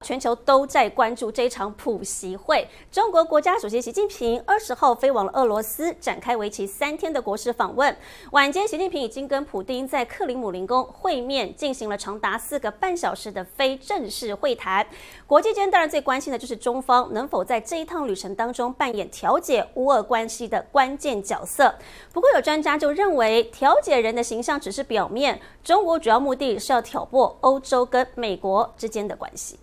全球都在关注这场普习会。中国国家主席习近平20号飞往了俄罗斯，展开为期3天的国事访问。晚间，习近平已经跟普丁在克里姆林宫会面，进行了长达4个半小时的非正式会谈。国际间当然最关心的就是中方能否在这一趟旅程当中扮演调解乌俄关系的关键角色。不过，有专家就认为，调解人的形象只是表面，中国主要目的是要挑拨欧洲跟美国之间的关系。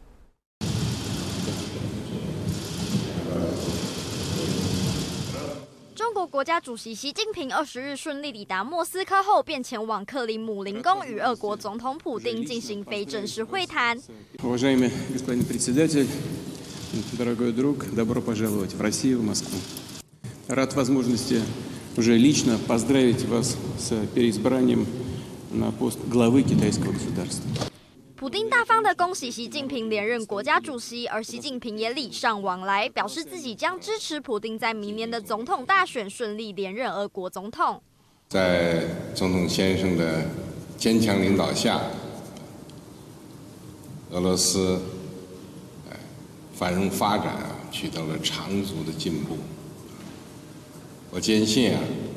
中国国家主席习近平20日顺利抵达莫斯科后，便前往克里姆林宫与俄国总统普丁进行非正式会谈。 Уважаемый господин председатель, дорогой друг, добро пожаловать в Россию, в Москву. Рад возможности уже лично поздравить вас с переизбранием на пост главы китайского государства. 普丁大方地恭喜习近平连任国家主席，而习近平也礼尚往来，表示自己将支持普丁在明年的总统大选顺利连任俄国总统。 在总统先生的坚强领导下，俄罗斯繁荣发展取得了长足的进步。我坚信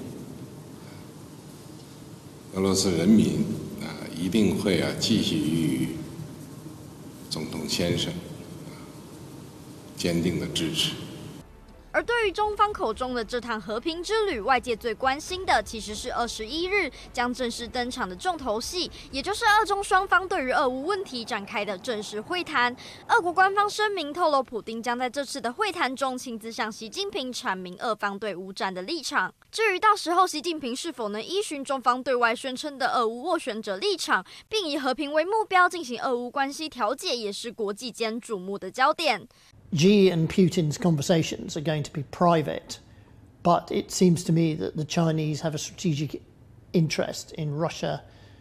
俄罗斯人民一定会继续予以总统先生坚定的支持。 而对于中方口中的这趟和平之旅，外界最关心的其实是21日将正式登场的重头戏，也就是俄中双方对于俄乌问题展开的正式会谈。俄国官方声明透露，普丁将在这次的会谈中亲自向习近平阐明俄方对乌战的立场。至于到时候习近平是否能依循中方对外宣称的俄乌斡旋者立场，并以和平为目标进行俄乌关系调解，也是国际间瞩目的焦点。 Xi and Putin's conversations are going to be private, but it seems to me that the Chinese have a strategic interest in Russia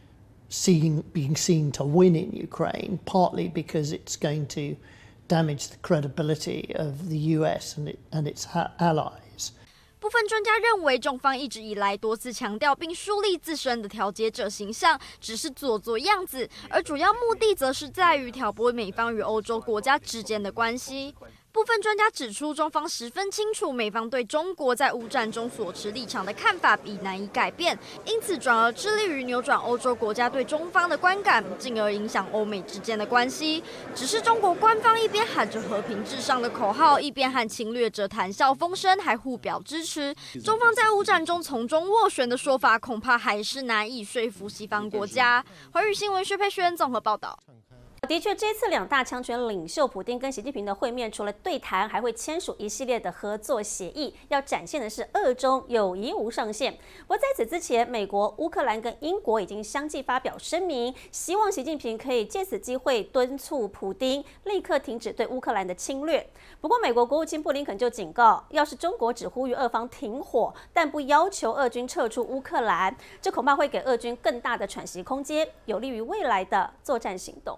being seen to win in Ukraine, partly because it's going to damage the credibility of the US and its allies. 部分专家认为，中方一直以来多次强调并树立自身的调解者形象，只是做样子，而主要目的则是在于挑拨美方与欧洲国家之间的关系。部分专家指出，中方十分清楚美方对中国在乌战中所持立场的看法已难以改变，因此转而致力于扭转欧洲国家对中方的观感，进而影响欧美之间的关系。只是中国官方一边喊着和平至上的口号，一边和侵略者谈笑风生，还互表支持。中方在乌战中从中斡旋的说法，恐怕还是难以说服西方国家。华语新闻薛佩轩综合报道。 的确，这次2大强权领袖普丁跟习近平的会面，除了对谈，还会签署一系列的合作协议，要展现的是俄中友谊无上限。不过在此之前，美国、乌克兰跟英国已经相继发表声明，希望习近平可以借此机会敦促普丁立刻停止对乌克兰的侵略。不过，美国国务卿布林肯就警告，要是中国只呼吁俄方停火，但不要求俄军撤出乌克兰，这恐怕会给俄军更大的喘息空间，有利于未来的作战行动。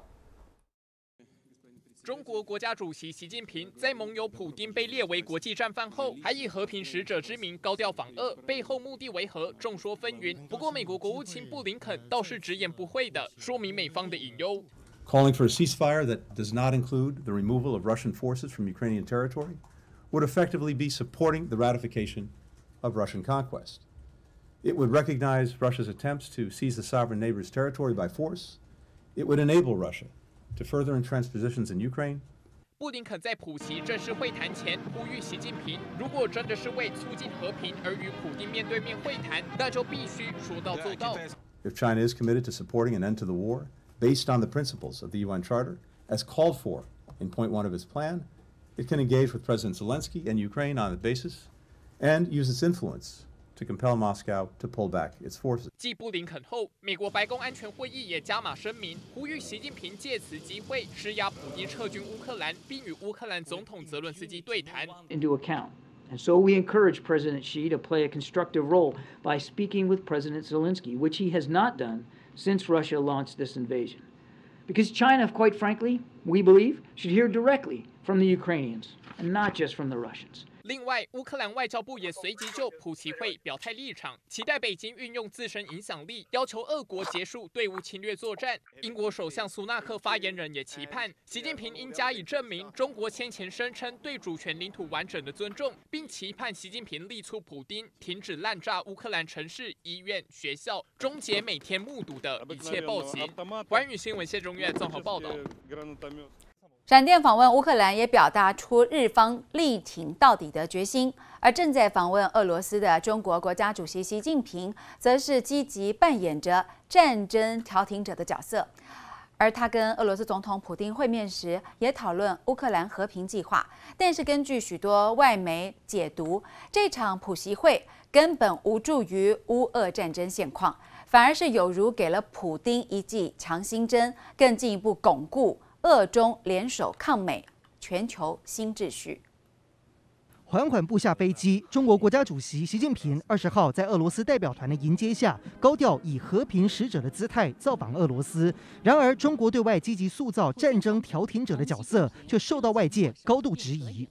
中国国家主席习近平在盟友普丁被列为国际战犯后，还以和平使者之名高调访俄，背后目的为何？众说纷纭。不过，美国国务卿布林肯倒是直言不讳的说明美方的隐忧。 Calling for a ceasefire that does not include the removal of Russian forces from Ukrainian territory would effectively be supporting the ratification of Russian conquest. It would recognize Russia's attempts to seize the sovereign neighbor's territory by force. It would enable Russia to further entrench positions in Ukraine. 布林肯在普习正式会谈前呼吁习近平，如果真的是为促进和平而与普丁面对面会谈，那就必须说到做到。 If China is committed to supporting an end to the war based on the principles of the UN Charter, as called for in point 1 of its plan, it can engage with President Zelensky and Ukraine on that basis and use its influence to compel Moscow to pull back its forces. 继布林肯后，美国白宫安全会议也加码声明，呼吁习近平借此机会施压普丁撤军乌克兰，并与乌克兰总统泽伦斯基对谈。 Into account. And so we encourage President Xi to play a constructive role by speaking with President Zelensky, which he has not done since Russia launched this invasion. Because China, quite frankly, we believe, should hear directly from the Ukrainians and not just from the Russians. 另外，乌克兰外交部也随即就普奇会表态立场，期待北京运用自身影响力，要求俄国结束对乌侵略作战。英国首相苏纳克发言人也期盼习近平应加以证明中国先前声称对主权领土完整的尊重，并期盼习近平力促普丁停止滥炸乌克兰城市、医院、学校，终结每天目睹的一切暴行。寰宇新闻谢中岳综合报道。 闪电访问乌克兰，也表达出日方力挺到底的决心。而正在访问俄罗斯的中国国家主席习近平，则是积极扮演着战争调停者的角色。而他跟俄罗斯总统普丁会面时，也讨论乌克兰和平计划。但是根据许多外媒解读，这场普习会根本无助于乌俄战争现况，反而是有如给了普丁一剂强心针，更进一步巩固俄中联手抗美，全球新秩序。 缓缓步下飞机，中国国家主席习近平20号在俄罗斯代表团的迎接下，高调以和平使者的姿态造访俄罗斯。然而，中国对外积极塑造战争调停者的角色，却受到外界高度质疑。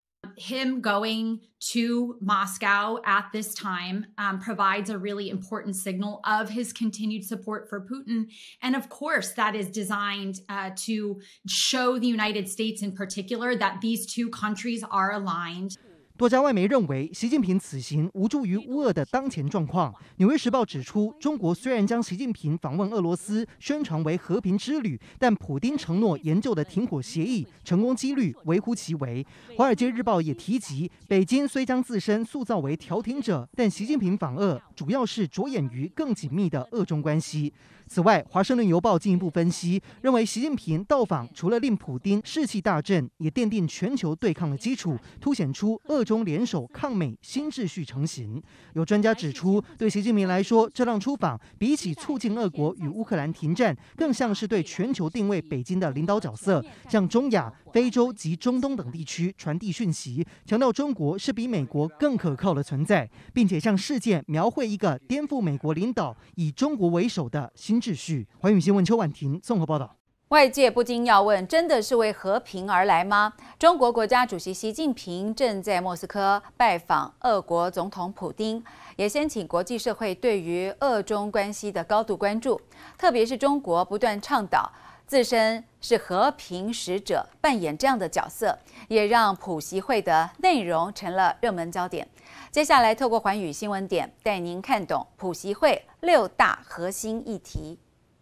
Him going to Moscow at this time provides a really important signal of his continued support for Putin. And of course, that is designed to show the United States in particular that these two countries are aligned. 多家外媒认为，习近平此行无助于乌俄的当前状况。《纽约时报》指出，中国虽然将习近平访问俄罗斯宣传为和平之旅，但普丁承诺研究的停火协议成功几率微乎其微。《华尔街日报》也提及，北京虽将自身塑造为调停者，但习近平访俄主要是着眼于更紧密的俄中关系。此外，《华盛顿邮报》进一步分析，认为习近平到访除了令普丁士气大振，也奠定全球对抗的基础，凸显出俄中联手抗美新秩序成型。有专家指出，对习近平来说，这趟出访比起促进俄国与乌克兰停战，更像是对全球定位北京的领导角色，向中亚、非洲及中东等地区传递讯息，强调中国是比美国更可靠的存在，并且向世界描绘一个颠覆美国领导、以中国为首的新秩序。寰宇新闻邱婉婷综合报道。 外界不禁要问：真的是为和平而来吗？中国国家主席习近平正在莫斯科拜访俄国总统普丁，也掀起国际社会对于俄中关系的高度关注。特别是中国不断倡导自身是和平使者，扮演这样的角色，也让普习会的内容成了热门焦点。接下来，透过寰宇新闻点带您看懂普习会6大核心议题。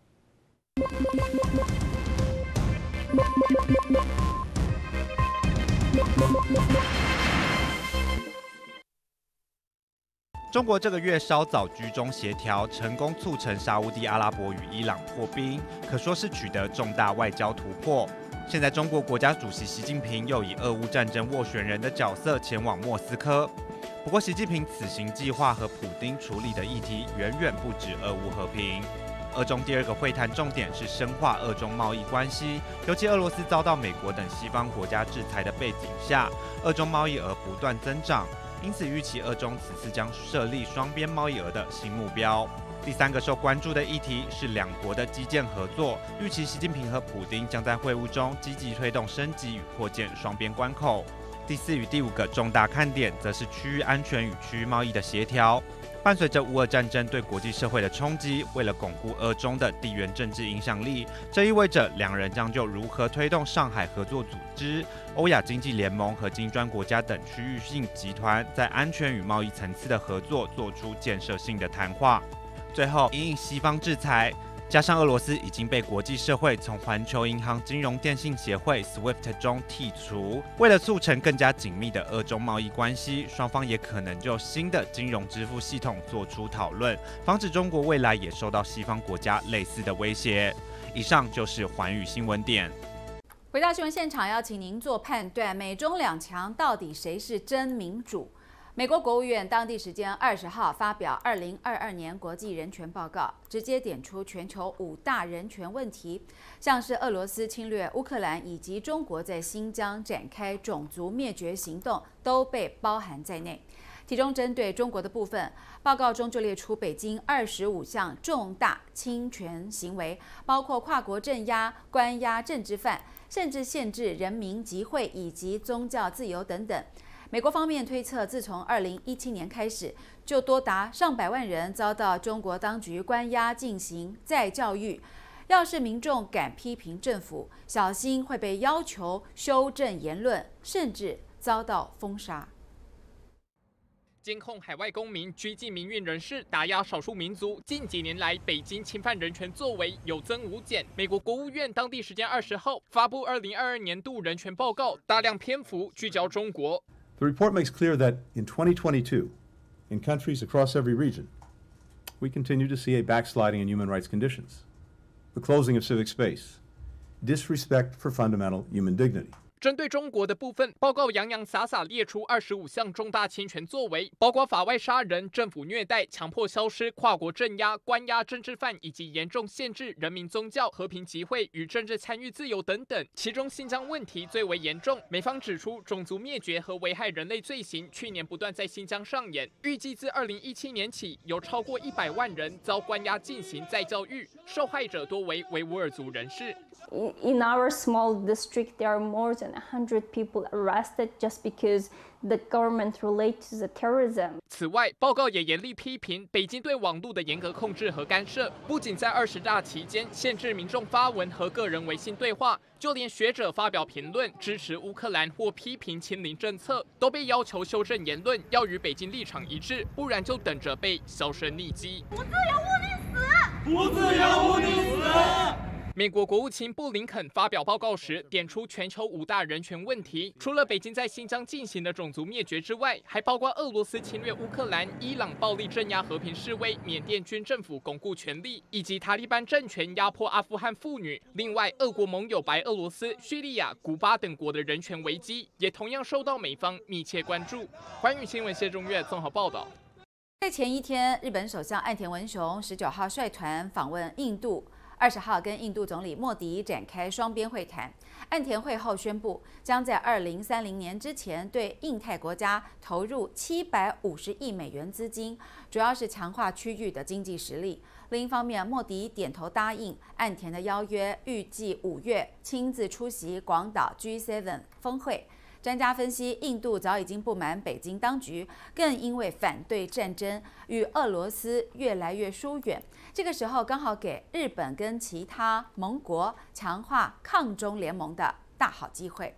中国这个月稍早居中协调，成功促成沙烏地阿拉伯与伊朗破冰，可说是取得重大外交突破。现在，中国国家主席习近平又以俄乌战争斡旋人的角色前往莫斯科。不过，习近平此行计划和普丁处理的议题远远不止俄乌和平。俄中第2个会谈重点是深化俄中贸易关系，尤其俄罗斯遭到美国等西方国家制裁的背景下，俄中贸易额不断增长，因此预期俄中此次将设立双边贸易额的新目标。第3个受关注的议题是两国的基建合作，预期习近平和普丁将在会晤中积极推动升级与扩建双边关口。第4与第5个重大看点则是区域安全与区域贸易的协调。伴随着乌俄战争对国际社会的冲击，为了巩固俄中的地缘政治影响力，这意味着两人将就如何推动上海合作组织、欧亚经济联盟和金砖国家等区域性集团在安全与贸易层次的合作做出建设性的谈话。最后，因应西方制裁，加上俄罗斯已经被国际社会从环球银行金融电信协会 SWIFT 中剔除，为了促成更加紧密的俄中贸易关系，双方也可能就新的金融支付系统做出讨论，防止中国未来也受到西方国家类似的威胁。以上就是寰宇新闻点。 回到新闻现场，要请您做判断：美中两强到底谁是真民主？美国国务院当地时间20号发表2022年国际人权报告，直接点出全球5大人权问题，像是俄罗斯侵略乌克兰以及中国在新疆展开种族灭绝行动都被包含在内。其中针对中国的部分，报告中就列出北京25项重大侵权行为，包括跨国镇压、关押政治犯，甚至限制人民集会以及宗教自由等等。 美国方面推测，自从2017年开始，就多达上百万人遭到中国当局关押进行再教育。要是民众敢批评政府，小心会被要求修正言论，甚至遭到封杀。 监控海外公民、拘禁民运人士、打压少数民族，近几年来北京侵犯人权作为有增无减。美国国务院当地时间20号发布2022年度人权报告，大量篇幅聚焦中国。 The report makes clear that in 2022, in countries across every region, we continue to see a backsliding in human rights conditions, the closing of civic space, disrespect for fundamental human dignity. 针对中国的部分，报告洋洋洒洒列出25项重大侵权作为，包括法外杀人、政府虐待、强迫消失、跨国镇压、关押政治犯，以及严重限制人民宗教、和平集会与政治参与自由等等。其中新疆问题最为严重，美方指出，种族灭绝和危害人类罪行去年不断在新疆上演，预计自2017年起，有超过100万人遭关押进行再教育，受害者多为维吾尔族人士。 In our small district, there are more than 100 people arrested just because the government relates to the terrorism. 此外，报告也严厉批评北京对网络的严格控制和干涉，不仅在20大期间限制民众发文和个人微信对话，就连学者发表评论支持乌克兰或批评亲邻政策，都被要求修正言论，要与北京立场一致，不然就等着被销声匿迹。 不自由无你死！ 不自由无你死！美国国务卿布林肯发表报告时，点出全球5大人权问题，除了北京在新疆进行的种族灭绝之外，还包括俄罗斯侵略乌克兰、伊朗暴力镇压和平示威、缅甸军政府巩固权力，以及塔利班政权压迫阿富汗妇女。另外，俄国盟友白俄罗斯、叙利亚、古巴等国的人权危机，也同样受到美方密切关注。寰宇新闻谢中岳综合报道。 在前一天，日本首相岸田文雄19号率团访问印度。20号跟印度总理莫迪展开双边会谈。岸田会后宣布，将在2030年之前对印太国家投入750亿美元资金，主要是强化区域的经济实力。另一方面，莫迪点头答应岸田的邀约，预计5月亲自出席广岛 G7 峰会。专家分析，印度早已经不满北京当局，更因为反对战争与俄罗斯越来越疏远。这个时候刚好给日本跟其他盟国强化抗中联盟的大好机会。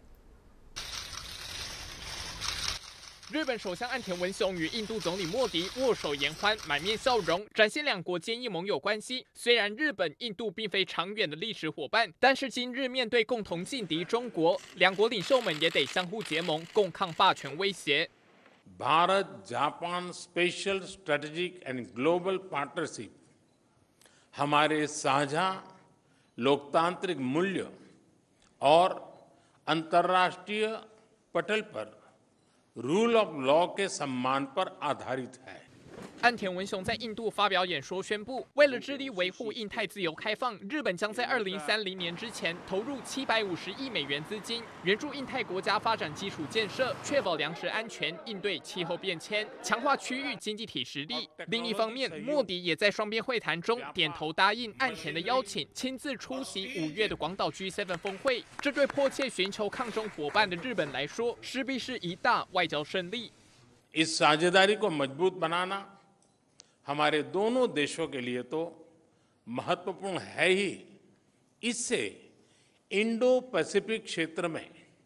日本首相岸田文雄与印度总理莫迪握手言欢，满面笑容，展现两国坚毅盟友关系。虽然日本、印度并非长远的历史伙伴，但是今日面对共同劲敌中国，两国领袖们也得相互结盟，共抗霸权威胁。 Bharat Japan special strategic and global partnership हमारे साझा लोकतांत्रिक मूल्य और अंतर्राष्ट्रीय पटल पर rule of law के सम्मान पर आधारित है। 岸田文雄在印度发表演说，宣布为了致力维护印太自由开放，日本将在2030年之前投入750亿美元资金，援助印太国家发展基础建设，确保粮食安全，应对气候变迁，强化区域经济体实力。另一方面，莫迪也在双边会谈中点头答应岸田的邀请，亲自出席5月的广岛 G7 峰会。这对迫切寻求抗中伙伴的日本来说，势必是一大外交胜利。 इस साझेदारी को मजबूत बनाना हमारे दोनों देशों के लिए तो महत्वपूर्ण है ही। इससे इंडो पैसिफिक क्षेत्र में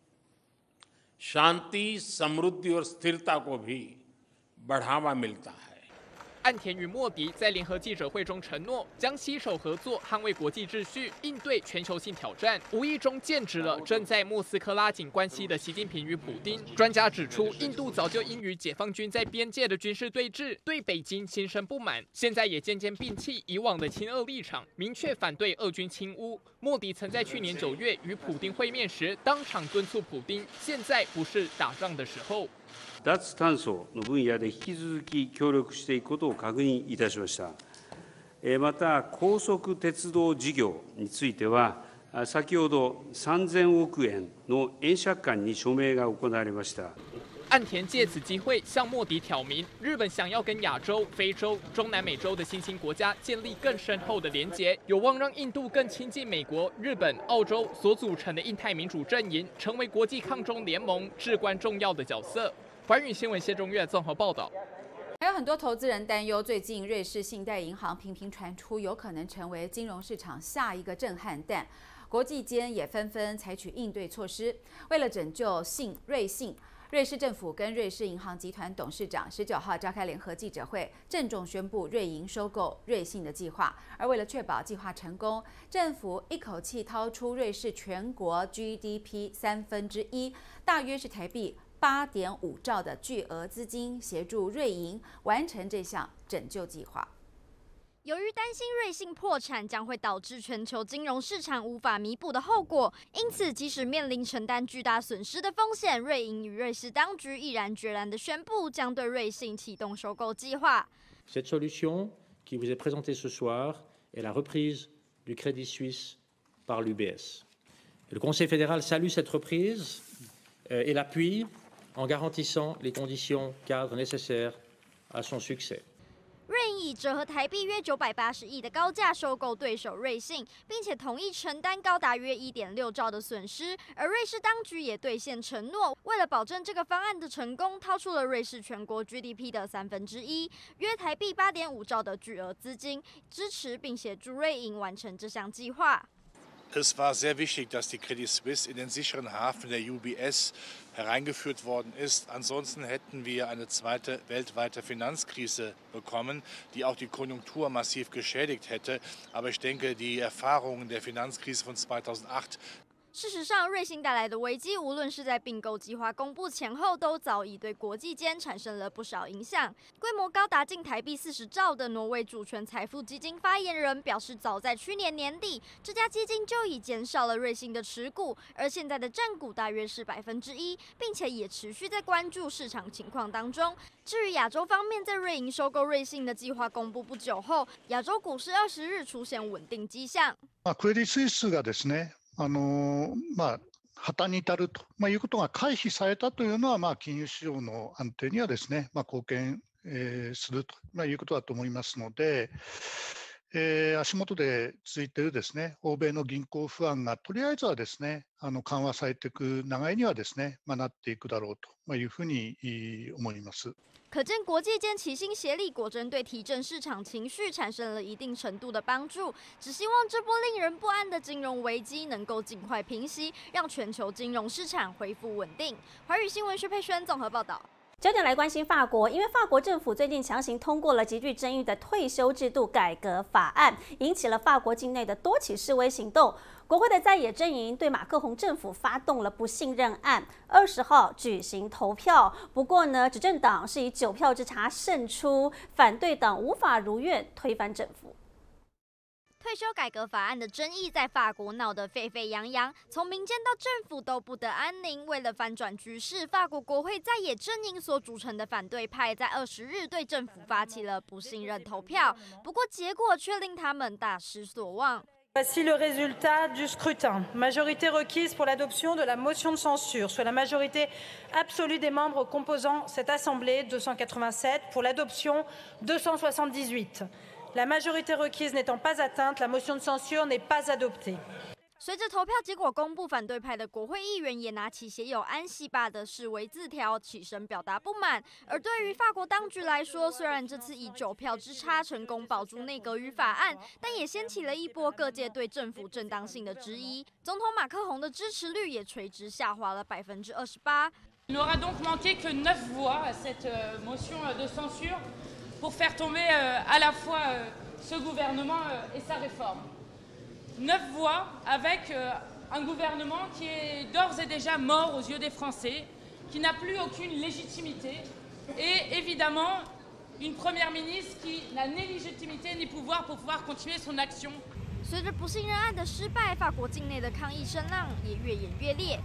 शांति, समृद्धि और स्थिरता को भी बढ़ावा मिलता है। 岸田与莫迪在联合记者会中承诺，将携手合作，捍卫国际秩序，应对全球性挑战，无意中剑指了正在莫斯科拉紧关系的习近平与普丁。专家指出，印度早就因与解放军在边界的军事对峙，对北京心生不满，现在也渐渐摒弃以往的亲俄立场，明确反对俄军侵乌。莫迪曾在去年9月与普丁会面时，当场敦促普丁，现在不是打仗的时候。 脱炭素の分野で引き続き協力していくことを確認いたしました。また高速鉄道事業については、先ほど3000億円の円借款に署名が行われました。 岸田借此机会向莫迪挑明，日本想要跟亚洲、非洲、中南美洲的新兴国家建立更深厚的连结，有望让印度更亲近美国、日本、澳洲所组成的印太民主阵营，成为国际抗中联盟至关重要的角色。 寰宇新闻谢中岳综合报道。 还有很多投资人担忧，最近瑞士信贷银行频频传出有可能成为金融市场下一个震撼弹，国际间也纷纷采取应对措施。为了拯救瑞信，瑞士政府跟瑞士银行集团董事长19号召开联合记者会，郑重宣布瑞银收购瑞信的计划。而为了确保计划成功，政府一口气掏出瑞士全国 GDP 1/3，大约是台币8.5兆的巨额资金，协助瑞银完成这项拯救计划。 由于担心瑞信破产将会导致全球金融市场无法弥补的后果，因此即使面临承担巨大损失的风险，瑞银与瑞士当局毅然决然地宣布将对瑞信启动收购计划。 Cette solution qui vous est présentée ce soir est la reprise du Crédit Suisse par l'UBS. Le Conseil fédéral salue cette reprise et l'appuie en garantissant les conditions cadres nécessaires à son succès. 瑞银以折合台币约980亿的高价收购对手瑞信，并且同意承担高达约1.6兆的损失。而瑞士当局也兑现承诺，为了保证这个方案的成功，掏出了瑞士全国 GDP 的1/3，约台币8.5兆的巨额资金，支持并协助瑞银完成这项计划。 Es war sehr wichtig, dass die Credit Suisse in den sicheren Hafen der UBS hereingeführt worden ist. Ansonsten hätten wir eine zweite weltweite Finanzkrise bekommen, die auch die Konjunktur massiv geschädigt hätte. Aber ich denke, die Erfahrungen der Finanzkrise von 2008 事实上，瑞信带来的危机，无论是在并购计划公布前后，都早已对国际间产生了不少影响。规模高达近台币40兆的挪威主权财富基金发言人表示，早在去年年底，这家基金就已减少了瑞信的持股，而现在的占股大约是1%，并且也持续在关注市场情况当中。至于亚洲方面，在瑞银收购瑞信的计划公布不久后，亚洲股市20日出现稳定迹象。 クレディスイスがですね。破綻に至るということが回避されたというのは、金融市場の安定にはですね、貢献するということだと思いますので、足元で続いているですね、欧米の銀行不安がとりあえずはですね、緩和されていく流れにはですね、なっていくだろうというふうに思います。 可见国际间齐心协力，果真对提振市场情绪产生了一定程度的帮助。只希望这波令人不安的金融危机能够尽快平息，让全球金融市场恢复稳定。华语新闻薛佩萱综合报道。 焦点来关心法国，因为法国政府最近强行通过了极具争议的退休制度改革法案，引起了法国境内的多起示威行动。国会的在野阵营对马克宏政府发动了不信任案，20号举行投票。不过呢，执政党是以9票之差胜出，反对党无法如愿推翻政府。 退休改革法案的争议在法国闹得沸沸扬扬，从民间到政府都不得安宁。为了翻转局势，法国国会在野阵营所组成的反对派在20日对政府发起了不信任投票，不过结果却令他们大失所望。 Voici le résultat du scrutin. Majorité requise pour l'adoption de la motion de censure, soit la majorité absolue des membres composant cette Assemblée, 287, pour l'adoption, 278. La majorité requise n'étant pas atteinte, la motion de censure n'est pas adoptée. 随着投票结果公布，反对派的国会议员也拿起写有安息吧的示威字条起身表达不满。而对于法国当局来说，虽然这次以9票之差成功保住内阁与法案，但也掀起了一波各界对政府正当性的质疑。总统马克宏的支持率也垂直下滑了28%。 Il n'aura donc manqué que 9 voix à cette motion de censure pour faire tomber à la fois ce gouvernement et sa réforme. 9 voix avec un gouvernement qui est d'ores et déjà mort aux yeux des Français, qui n'a plus aucune légitimité, et évidemment une première ministre qui n'a ni légitimité ni pouvoir pour pouvoir continuer son action. 随着不信任案的失败，法国境内的抗议声浪也越演越烈。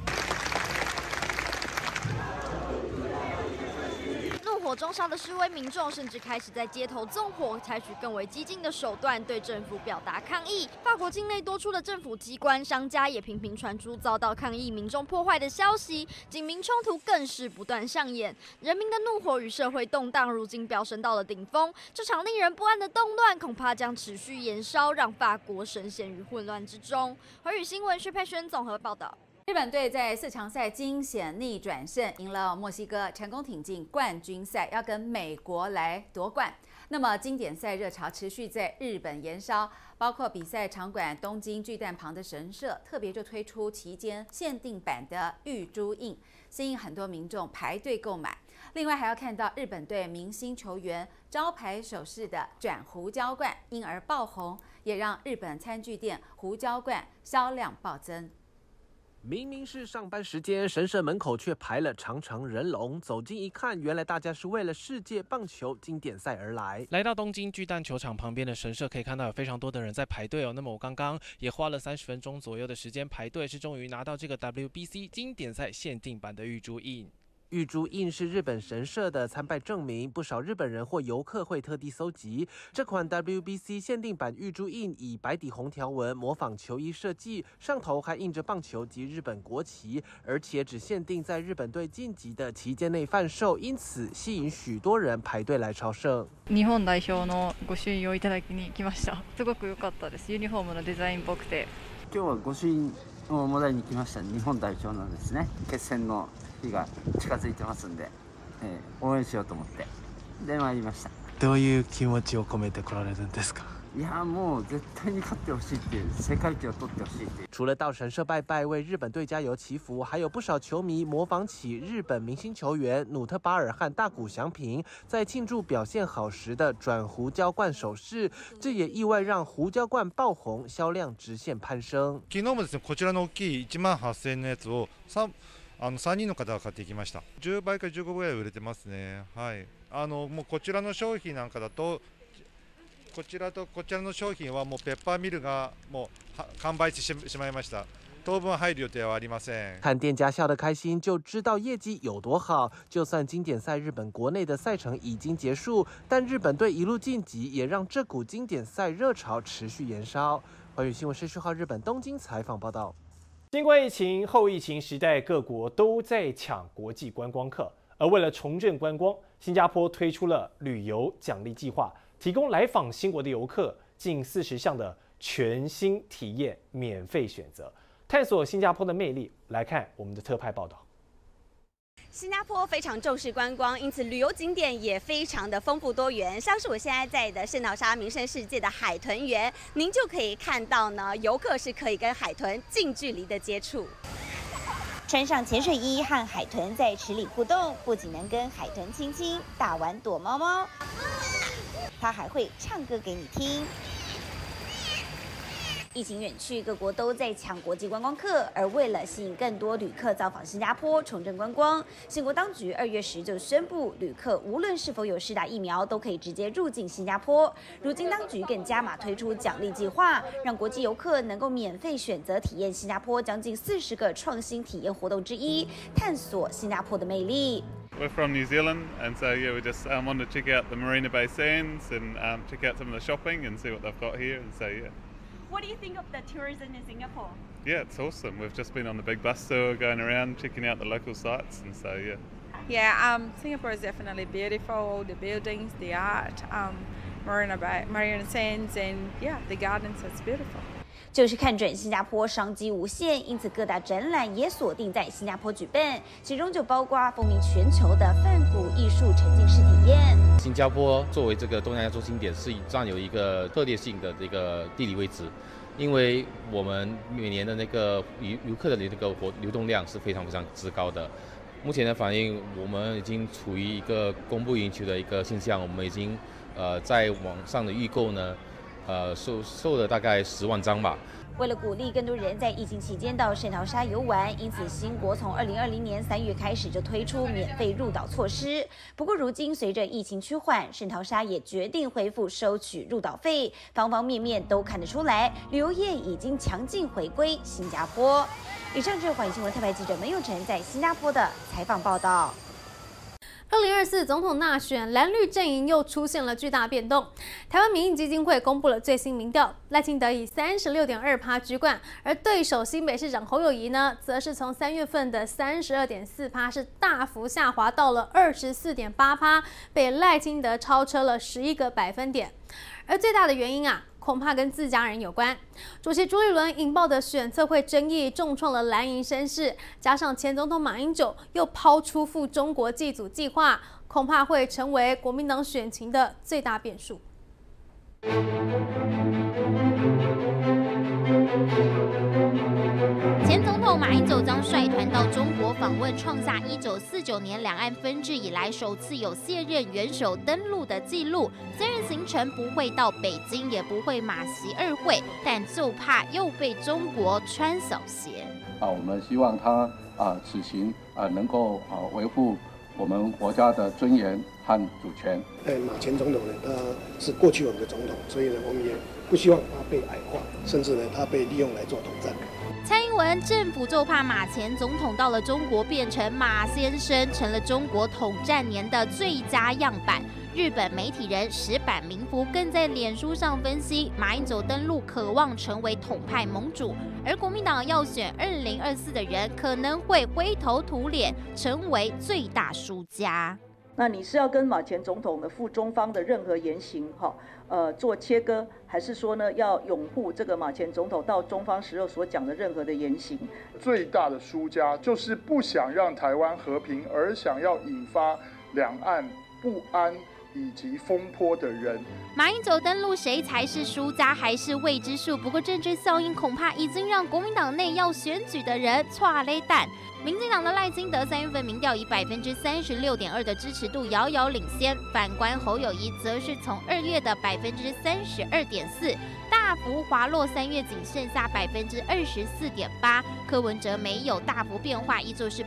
怒火中烧的示威民众甚至开始在街头纵火，采取更为激进的手段对政府表达抗议。法国境内多处的政府机关、商家也频频传出遭到抗议民众破坏的消息，警民冲突更是不断上演。人民的怒火与社会动荡如今飙升到了顶峰，这场令人不安的动乱恐怕将持续延烧，让法国深陷于混乱之中。华语新闻薛佩萱综合报道。 日本队在4强赛惊险逆转胜，赢了墨西哥，成功挺进冠军赛，要跟美国来夺冠。那么经典赛热潮持续在日本延烧，包括比赛场馆东京巨蛋旁的神社，特别就推出期间限定版的玉珠印，吸引很多民众排队购买。另外还要看到日本队明星球员招牌首饰的转胡椒罐，因而爆红，也让日本餐具店胡椒罐销量暴增。 明明是上班时间，神社门口却排了长长人龙。走近一看，原来大家是为了世界棒球经典赛而来。来到东京巨蛋球场旁边的神社，可以看到有非常多的人在排队哦。那么我刚刚也花了30分钟左右的时间排队，是终于拿到这个 WBC 经典赛限定版的玉珠印。玉珠印是日本神社的参拜证明，不少日本人或游客会特地搜集。这款 WBC 限定版玉珠印以白底红条纹模仿球衣设计，上头还印着棒球及日本国旗，而且只限定在日本队晋级的期间内贩售，因此吸引许多人排队来朝圣。 日本代表の御朱印をいただきに来ました。すごく良かったです。ユニフォームのデザインっぽくて。 今日は御朱印をもらいに来ました。日本代表のですね、決戦の日が近づいてますんで、応援しようと思ってで参りました。 どういう気持ちを込めて来られるんですか？ いやもう絶対に勝ってほしいっていう、世界一を取ってほしいっていう。 除了到神社拜拜为日本队加油祈福，还有不少球迷模仿起日本明星球员努特巴尔和大谷翔平在庆祝表现好时的转胡椒罐手势，这也意外让胡椒罐爆红，销量直线攀升。 昨日もですね、こちらの大きい18000円のやつを3人の方が買ってきました。10倍か15倍ぐらい売れてますね。はい。もうこちらの商品なんかだと。こちらとこちらの商品はもうペッパーミルがもう完売してしまいました。当分入る予定はありません。 看店家笑得开心，就知道业绩有多好。就算经典赛日本国内的赛程已经结束，但日本队一路晋级，也让这股经典赛热潮持续延烧。环宇新闻10号日本东京采访报道。 新冠疫情后疫情时代，各国都在抢国际观光客，而为了重振观光，新加坡推出了旅游奖励计划。提供来访新国的游客近40项的全新体验免费选择，探索新加坡的魅力。来看我们的特派报道。 新加坡非常重视观光，因此旅游景点也非常的丰富多元。像是我现在在的圣淘沙名胜世界的海豚园，您就可以看到呢，游客是可以跟海豚近距离的接触。穿上潜水衣和海豚在池里互动，不仅能跟海豚亲亲、大玩躲猫猫，它还会唱歌给你听。疫情远去，各国都在抢国际观光客，而为了吸引更多旅客造访新加坡，重振观光，新国当局2月10就宣布，旅客无论是否有施打疫苗，都可以直接入境新加坡。如今当局更加码推出奖励计划，让国际游客能够免费选择体验新加坡将近40个创新体验活动之一，探索新加坡的魅力。 We're from New Zealand, and so yeah, we just wanted to check out the Marina Bay Sands and check out some of the shopping and see what they've got here. And so yeah. What do you think of the tourism in Singapore? Yeah, it's awesome. We've just been on the big bus tour, going around checking out the local sites, and so yeah. Yeah, Singapore is definitely beautiful. The buildings, the art, Marina Sands, and yeah, the gardens. It's beautiful. 就是看准新加坡商机无限，因此各大展览也锁定在新加坡举办，其中就包括风靡全球的梵谷艺术沉浸式体验。 新加坡作为这个东南亚中心点，是占有一个特列性的这个地理位置，因为我们每年的那个游客的这个流动量是非常非常之高的。目前的反应，我们已经处于一个供不应求的一个现象，我们已经在网上的预购呢。售了大概10万张吧。 为了鼓励更多人在疫情期间到圣淘沙游玩，因此新国从2020年3月开始就推出免费入岛措施。不过如今随着疫情趋缓，圣淘沙也决定恢复收取入岛费，方方面面都看得出来，旅游业已经强劲回归新加坡。以上是环宇新闻特派记者门佑成在新加坡的采访报道。 2024总统大选，蓝绿阵营又出现了巨大变动。台湾民意基金会公布了最新民调，赖清德以36.2%居冠，而对手新北市长侯友宜呢，则是从3月份的32.4%是大幅下滑到了24.8%，被赖清德超车了11个百分点。而最大的原因啊， 恐怕跟自家人有关。主席朱立伦引爆的选测会争议，重创了蓝营声势，加上前总统马英九又抛出赴中国祭祖计划，恐怕会成为国民党选情的最大变数。 前总统马英九将率团到中国访问，创下1949年两岸分治以来首次有卸任元首登陆的记录。虽然行程不会到北京，也不会马习二会，但就怕又被中国穿小鞋。 我们希望他此行能够维护我们国家的尊严和主权。 马前总统呢，他是过去我们的总统，所以呢，我们也不希望他被矮化，甚至呢，他被利用来做统战。 蔡英文政府就怕马前总统到了中国变成马先生，成了中国统战年的最佳样板。日本媒体人石坂明夫更在脸书上分析，马英九登陆渴望成为统派盟主，而国民党要选2024的人可能会灰头土脸，成为最大输家。 那你是要跟马前总统的赴中方的任何言行做切割，还是说呢要拥护这个马前总统到中方时候所讲的任何的言行？ 最大的输家就是不想让台湾和平，而想要引发两岸不安以及风波的人。 马英九登陆，谁才是输家还是未知数。不过政治效应恐怕已经让国民党内要选举的人剉咧蛋。民进党的赖清德3月份民调以36.2%的支持度遥遥领先，反观侯友宜则是从2月的32.4%大幅滑落，3月仅剩下24.8%。柯文哲没有大幅变化，依旧是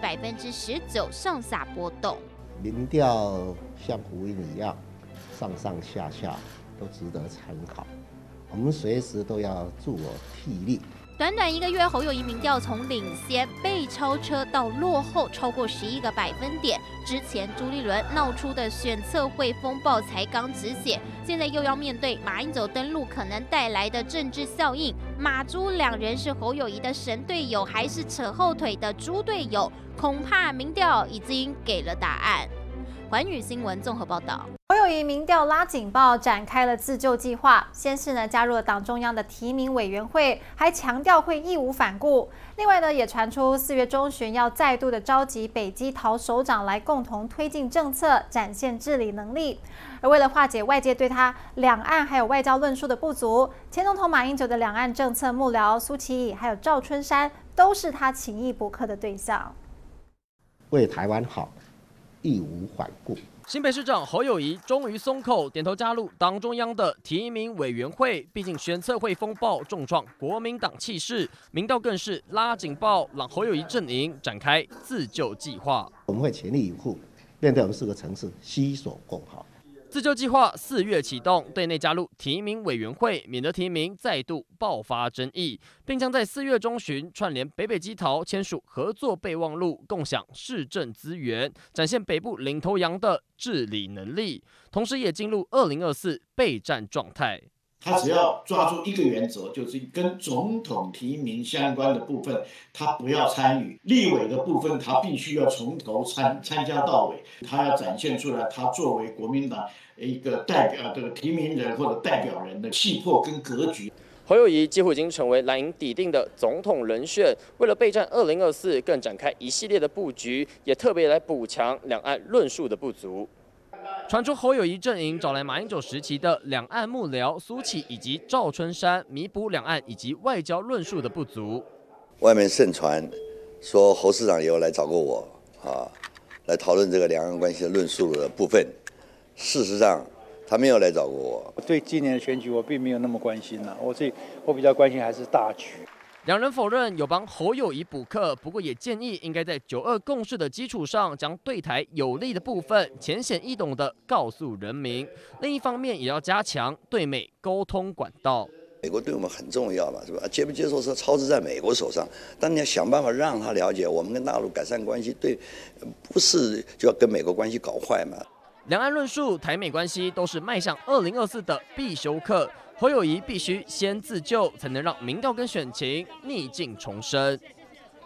19%上下波动。 民调像浮云一样，上上下下都值得参考，我们随时都要自我替力。 短短1个月，侯友宜民调从领先被超车到落后超过11个百分点。之前朱立伦闹出的选测会风暴才刚止血，现在又要面对马英九登陆可能带来的政治效应。马朱两人是侯友宜的神队友，还是扯后腿的猪队友？恐怕民调已经给了答案。寰宇新闻综合报道。 侯友宜民调拉警报，展开了自救计划。先是呢加入了党中央的提名委员会，还强调会义无反顾。另外呢也传出4月中旬要再度的召集北基桃首长来共同推进政策，展现治理能力。而为了化解外界对他两岸还有外交论述的不足，前总统马英九的两岸政策幕僚苏启义还有赵春山都是他情义博客的对象。 为台湾好，义无反顾。 新北市长侯友宜终于松口，点头加入党中央的提名委员会。毕竟选测会风暴重创国民党气势，民调更是拉警报，让侯友宜阵营展开自救计划。 我们会全力以赴，面对我们4个城市，携手共好。 自救计划4月启动，对内加入提名委员会，免得提名再度爆发争议，并将在4月中旬串联北基桃签署合作备忘录，共享市政资源，展现北部领头羊的治理能力，同时也进入2024备战状态。 他只要抓住一个原则，就是跟总统提名相关的部分，他不要参与；立委的部分，他必须要从头参加到尾。他要展现出来，他作为国民党一个代表的提名人或者代表人的气魄跟格局。 侯友宜几乎已经成为蓝营底定的总统人选，为了备战2024，更展开一系列的布局，也特别来补强两岸论述的不足。传出侯友宜阵营找来马英九时期的两岸幕僚苏启以及赵春山，弥补两岸以及外交论述的不足。 外面盛传说侯市长也有来找过我来讨论这个两岸关系的论述的部分。事实上，他没有来找过我。 对今年的选举，我并没有那么关心我比较关心还是大局。 两人否认有帮侯友宜补课，不过也建议应该在9·2共识的基础上，将对台有利的部分浅显易懂的告诉人民。另一方面，也要加强对美沟通管道。 美国对我们很重要嘛，是吧？接不接受是操之在美国手上，但你要想办法让他了解，我们跟大陆改善关系，不是就要跟美国关系搞坏嘛。 两岸论述、台美关系都是迈向2024的必修课。侯友宜必须先自救，才能让民调跟选情逆境重生。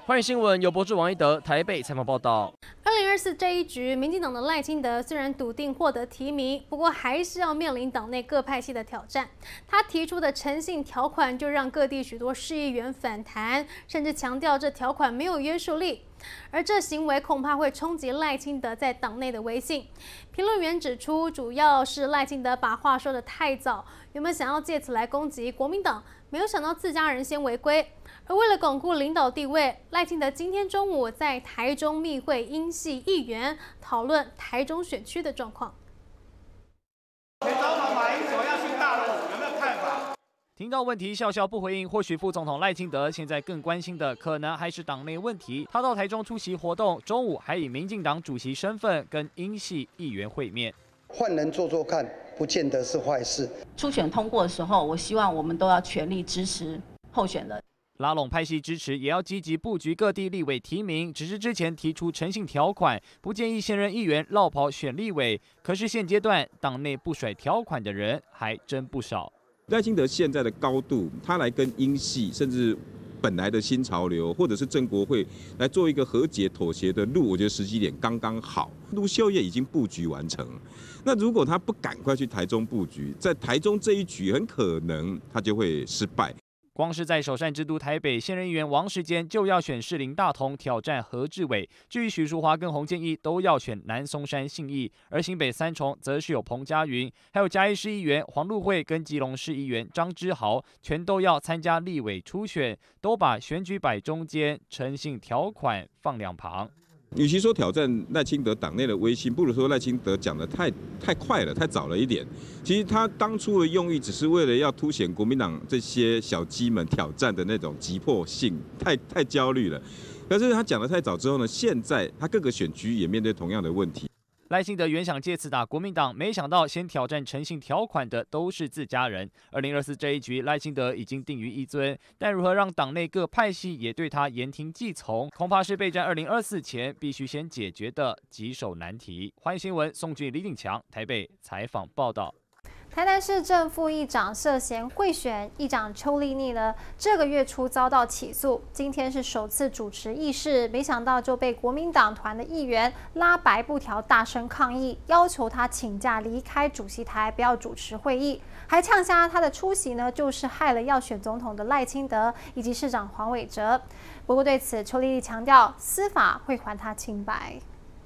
欢迎新闻由博主王一德台北采访报道。 2024这一局，民进党的赖清德虽然笃定获得提名，不过还是要面临党内各派系的挑战。他提出的诚信条款就让各地许多市议员反弹，甚至强调这条款没有约束力。而这行为恐怕会冲击赖清德在党内的威信。评论员指出，主要是赖清德把话说得太早，原本想要借此来攻击国民党，没有想到自家人先违规。而为了巩固领导地位，赖清德今天中午在台中密会英系议员，讨论台中选区的状况。 前总统马英九要去大陆，有没有看法？ 听到问题笑笑不回应，或许副总统赖清德现在更关心的可能还是党内问题。他到台中出席活动，中午还以民进党主席身份跟英系议员会面。 换人做做看，不见得是坏事。 初选通过的时候，我希望我们都要全力支持候选人。 拉拢派系支持，也要积极布局各地立委提名。只是之前提出诚信条款，不建议现任议员落跑选立委。可是现阶段党内不甩条款的人还真不少。 赖清德现在的高度，他来跟英系甚至本来的新潮流，或者是正国会来做一个和解妥协的路，我觉得时机点刚刚好。卢秀燕已经布局完成，那如果他不赶快去台中布局，在台中这一局很可能他就会失败。 光是在首善之都台北，现任议员王世坚就要选士林大同挑战何志伟。至于许淑华跟洪建义都要选南松山信义，而新北三重则是有彭佳云，还有嘉义市议员黄路惠跟基隆市议员张之豪，全都要参加立委初选，都把选举摆中间，诚信条款放两旁。 与其说挑战赖清德党内的威信，不如说赖清德讲的太快了，太早了一点。其实他当初的用意只是为了要凸显国民党这些小鸡们挑战的那种急迫性，太焦虑了。可是他讲的太早之后呢，现在他各个选区也面对同样的问题。 赖清德原想借此打国民党，没想到先挑战诚信条款的都是自家人。2024这一局，赖清德已经定于一尊，但如何让党内各派系也对他言听计从，恐怕是备战2024前必须先解决的棘手难题。欢迎新闻，宋俊、李鼎强台北采访报道。 台南市正副议长涉嫌贿选，议长邱丽丽呢，这个月初遭到起诉，今天是首次主持议事，没想到就被国民党团的议员拉白布条，大声抗议，要求他请假离开主席台，不要主持会议，还呛下他的出席呢，就是害了要选总统的赖清德以及市长黄伟哲。不过对此，邱丽丽强调，司法会还他清白。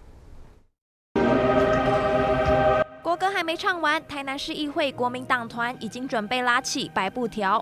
国歌还没唱完，台南市议会国民党团已经准备拉起白布条，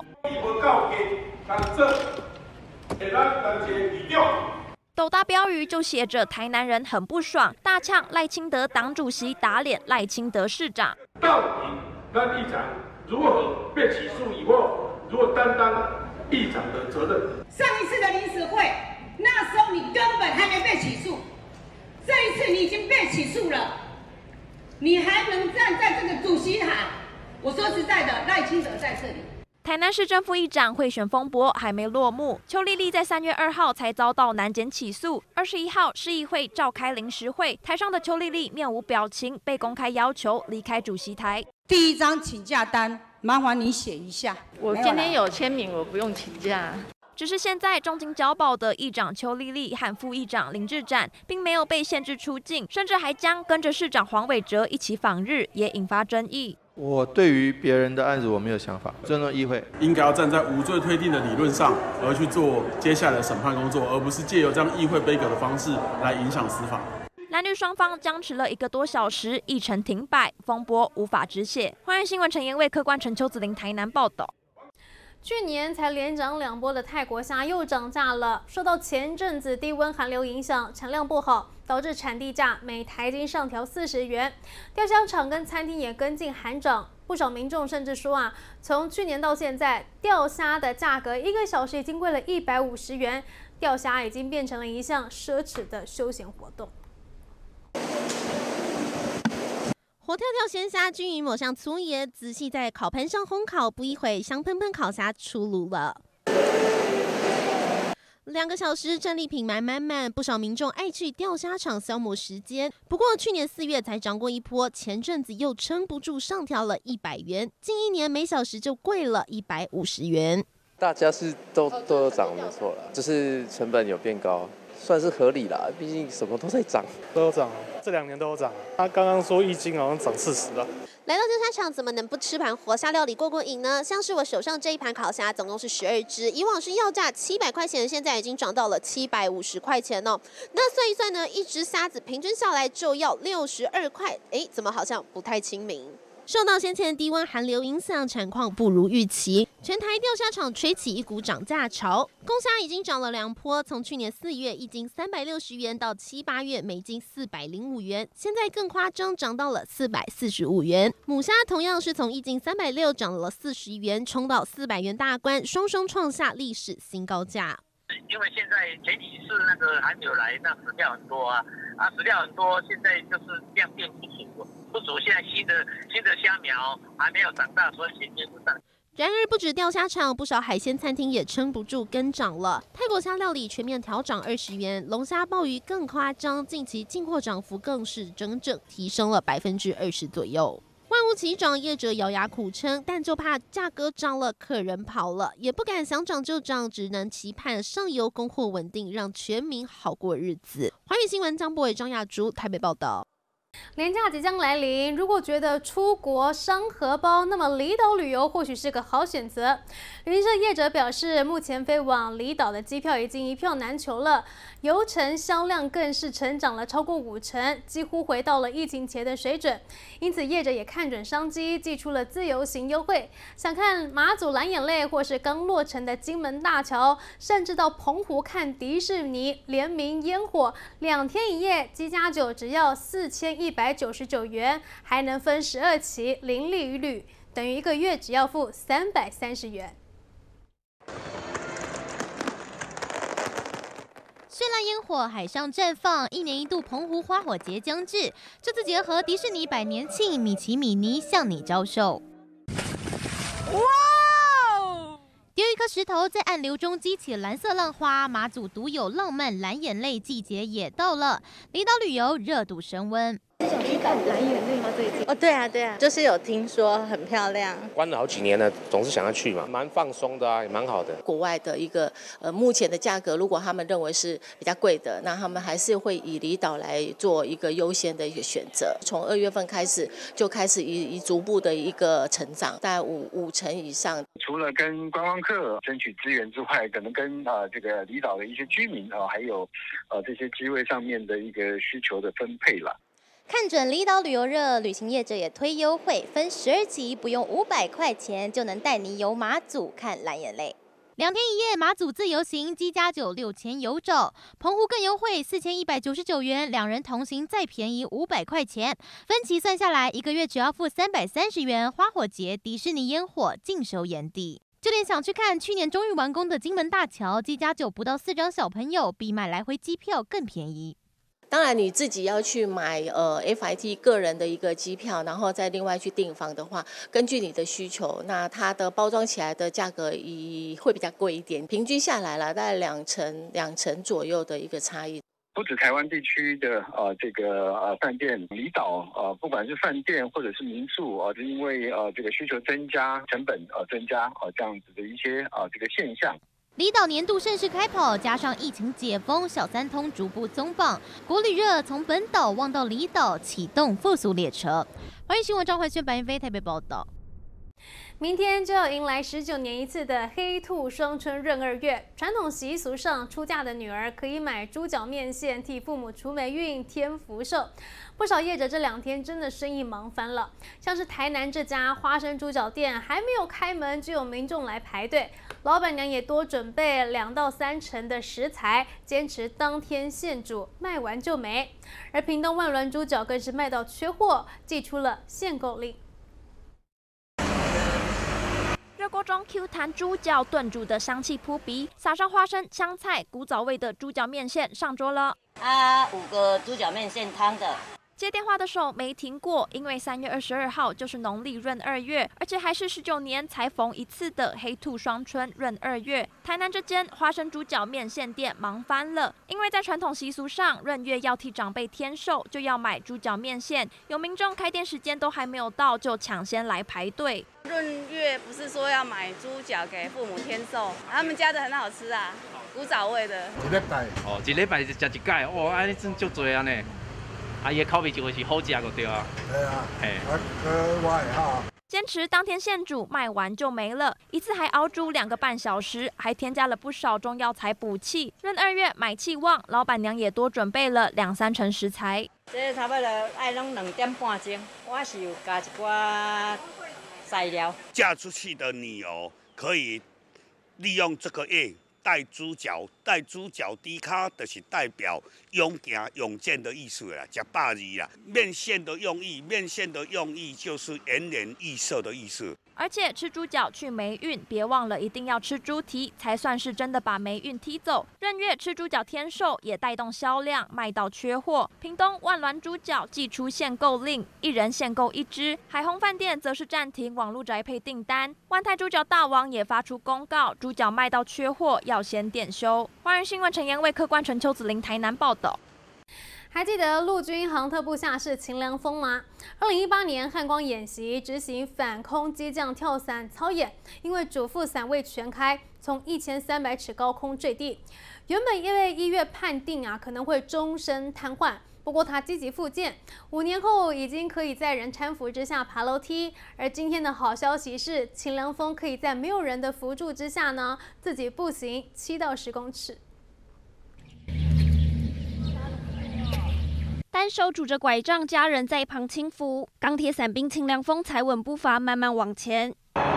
斗大标语就写着"台南人很不爽"，大呛赖清德党主席打脸赖清德市长。 到底跟议长如何被起诉以后，如何担当议长的责任？ 上一次的临时会，那时候你根本还没被起诉，这一次你已经被起诉了。你还能站在这个主席台？我说实在的，赖清德在这里。 台南市正副议长贿选风波还没落幕，邱丽丽在3月2号才遭到南检起诉，21号市议会召开临时会，台上的邱丽丽面无表情，被公开要求离开主席台。 第1张请假单，麻烦你写一下。 我今天有签名，我不用请假。 只是现在重金交保的议长邱丽丽和副议长林志展，并没有被限制出境，甚至还将跟着市长黄伟哲一起访日，也引发争议。 我对于别人的案子我没有想法，尊重议会， 应该要站在无罪推定的理论上，而去做接下来的审判工作，而不是借由这样议会杯葛的方式来影响司法。 蓝绿双方僵持了1个多小时，议程停摆，风波无法止血。欢迎新闻陈延卫、客观陈秋子玲台南报道。 去年才连涨2波的泰国虾又涨价了，受到前阵子低温寒流影响，产量不好，导致产地价每台斤上调40元。钓虾场跟餐厅也跟进喊涨，不少民众甚至说从去年到现在，钓虾的价格1个小时已经贵了150元，钓虾已经变成了一项奢侈的休闲活动。 活跳跳鲜虾均匀抹上粗盐，仔细在烤盘上烘烤，不一会香喷喷烤虾出炉了。2个小时，战利品满，不少民众爱去钓虾场消磨时间。不过去年4月才涨过一波，前阵子又撑不住上调了100元，近1年每小时就贵了150元。 大家是都有涨，没错啦，就是成本有变高，算是合理啦，毕竟什么都在涨， 都有涨，这2年都有涨。他刚刚说1斤好像涨40了。 来到钓虾场，怎么能不吃盘活虾料理过过瘾呢？像是我手上这一盘烤虾，总共是12只，以往是要价700块钱，现在已经涨到了750块钱哦。那算一算呢，一只虾子平均下来就要62块，怎么好像不太亲民？受到先前低温寒流影响，产况不如预期，全台钓虾场吹起一股涨价潮。公虾已经涨了2波，从去年4月1斤360元到7、8月每斤405元，现在更夸张，涨到了445元。母虾同样是从1斤360涨了41元，冲到400元大关，双双创下历史新高价。 因为现在前几次那个寒流来，那死掉很多死掉很多，现在就是量变不足，现在新的虾苗还没有长大，所以衔接不上。 然而，不止钓虾场，不少海鲜餐厅也撑不住跟涨了。泰国虾料理全面调涨20元，龙虾、鲍鱼更夸张，近期进货涨幅更是整提升了20%左右。万物齐涨，业者咬牙苦撑，但就怕价格涨了，客人跑了，也不敢想涨就涨，只能期盼上游供货稳定，让全民好过日子。华语新闻张博伟、张雅竹台北报道。 连假即将来临，如果觉得出国伤荷包，那么离岛旅游或许是个好选择。旅行社业者表示，目前飞往离岛的机票已经一票难求了，游程销量更是成长了超过50%，几乎回到了疫情前的水准。因此，业者也看准商机，祭出了自由行优惠。想看马祖蓝眼泪，或是刚落成的金门大桥，甚至到澎湖看迪士尼联名烟火，2天1夜，机加酒只要4199元，还能分12期零利率，等于1个月只要付330元。 绚烂烟火海上绽放，1年1度澎湖花火节将至，这次结合迪士尼100年庆，米奇米妮向你招手。哇！丢一颗石头，在暗流中激起蓝色浪花，马祖独有浪漫蓝眼泪季节也到了，离岛旅游热度升温。 是想去看蓝眼泪吗？最近？对啊，就是有听说很漂亮。 关了好几年了，总是想要去嘛，蛮放松的也蛮好的。 国外的一个目前的价格，如果他们认为是比较贵的，那他们还是会以离岛来做一个优先的一个选择。从2月份开始就开始以逐步的一个成长，大概五成以上。 除了跟观光客争取资源之外，可能跟这个离岛的一些居民还有这些机会上面的一个需求的分配了。 看准离岛旅游热，旅行业者也推优惠，分12期，不用500块钱就能带你游马祖看蓝眼泪。2天1夜马祖自由行，机加酒6000有找，澎湖更优惠4199元，2人同行再便宜500块钱，分期算下来1个月只要付330元。花火节迪士尼烟火尽收眼底。就连想去看去年终于完工的金门大桥，机加酒不到4张小朋友，比买来回机票更便宜。 当然，你自己要去买FIT 个人的一个机票，然后再另外去订房的话，根据你的需求，那它的包装起来的价格会比较贵一点，平均下来了大概两成左右的一个差异。 不止台湾地区的这个饭店离岛不管是饭店或者是民宿就因为这个需求增加，成本增加这样子的一些这个现象。 离岛年度盛世开跑，加上疫情解封，小三通逐步松绑，国旅热从本岛望到离岛，启动复苏列车。欢迎新闻张怀轩、白云飞台北报道。 明天就要迎来19年一次的黑兔双春闰2月，传统习俗上，出嫁的女儿可以买猪脚面线替父母除霉运、添福寿。不少业者这2天真的生意忙翻了，像是台南这家花生猪脚店还没有开门，就有民众来排队，老板娘也多准备2到3成的食材，坚持当天现煮，卖完就没。而屏东万峦猪脚更是卖到缺货，寄出了限购令。 热锅中 Q 弹猪脚炖煮的香气扑鼻，撒上花生、香菜、古早味的猪脚面线上桌了。 5个猪脚面线汤的。 接电话的手没停过，因为3月22号就是农历闰2月，而且还是19年才逢一次的黑兔双春闰2月。台南这间花生猪脚面线店忙翻了，因为在传统习俗上，闰月要替长辈添寿，就要买猪脚面线。有民众开店时间都还没有到，就抢先来排队。 闰月不是说要买猪脚给父母添寿，他们家的很好吃啊，古早味的。 一礼拜哦，一礼拜就食一届，哇，安尼真足多啊呢。啊，伊的口味就会是好食就对啊。对啊，嘿，我会好。 坚持当天现煮，卖完就没了。一次还熬煮2个半小时，还添加了不少中药材补气。闰2月买气旺，老板娘也多准备了2-3成食材。 这差不多爱弄2点半钟，我是有加一寡材料。 嫁出去的女儿可以利用这个月带猪脚，带猪脚低卡就是代表勇行勇健的意思啦，吃饱字啦。面线的用意就是延年益寿的意思。 而且吃猪脚去霉运，别忘了一定要吃猪蹄，才算是真的把霉运踢走。闰月吃猪脚添寿，也带动销量，卖到缺货。屏东万峦猪脚寄出限购令，1人限购1只。海虹饭店则是暂停网络宅配订单。万泰猪脚大王也发出公告，猪脚卖到缺货，要先点休。华人新闻陈彦为客观陈邱子玲台南报道。 还记得陆军航特部下士秦良峰吗？2018年汉光演习执行反空机降跳伞操演，因为主副伞未全开，从1300尺高空坠地。原本因为医院判定可能会终身瘫痪，不过他积极复健，5年后已经可以在人搀扶之下爬楼梯。而今天的好消息是，秦良峰可以在没有人的扶助之下呢，自己步行7到10公尺。 单手拄着拐杖，家人在一旁轻扶，钢铁伞兵秦良峰踩稳步伐，慢慢往前，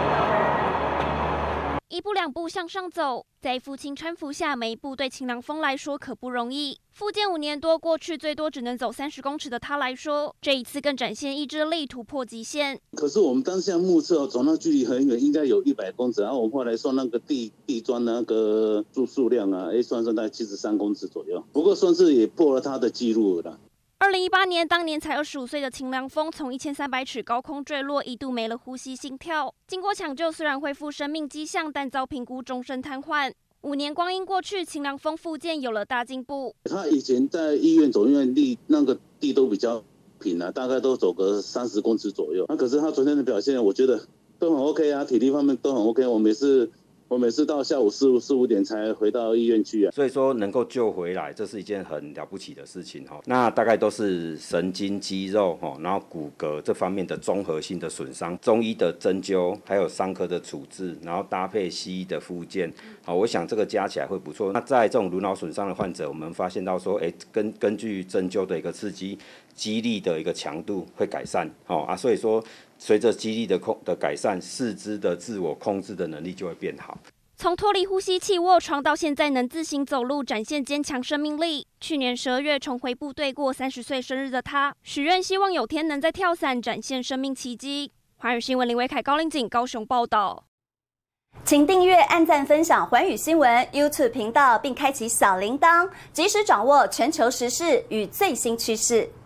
一步2步向上走，在父亲搀扶下，每一步对秦良峰来说可不容易。复健5年多，过去最多只能走30公尺的他来说，这一次更展现意志力，突破极限。 可是我们当下目测走那距离很远，应该有100公尺，然后我们后来算那个地砖的那个注数量算大概73公尺左右，不过算是也破了他的记录了。 2018年，当年才25岁的秦良峰从1300尺高空坠落，一度没了呼吸心跳。经过抢救，虽然恢复生命迹象，但遭评估终身瘫痪。5年光阴过去，秦良峰复健有了大进步。 他以前在医院走，因为那个地都比较平大概都走个30公尺左右。可是他昨天的表现，我觉得都很 OK 啊，体力方面都很 OK。我每次到下午4、5点才回到医院去所以说能够救回来，这是一件很了不起的事情那大概都是神经、肌肉然后骨骼这方面的综合性的损伤，中医的针灸，还有伤科的处置，然后搭配西医的复健我想这个加起来会不错。那在这种颅脑损伤的患者，我们发现到说，根据针灸的一个刺激，肌力的一个强度会改善所以说随着肌力的改善，四肢的自我控制的能力就会变好。 从脱离呼吸器卧床到现在能自行走路，展现坚强生命力。去年12月重回部队过30岁生日的他，许愿希望有天能在跳伞展现生命奇迹。寰宇新闻林维凯、高林景高雄报道。 请订阅、按赞、分享寰宇新闻 YouTube 频道，并开启小铃铛，及时掌握全球时事与最新趋势。